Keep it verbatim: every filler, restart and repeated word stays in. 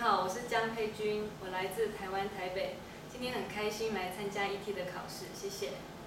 好，我是江佩君，我来自台湾台北，今天很开心来参加 E T 的考试，谢谢。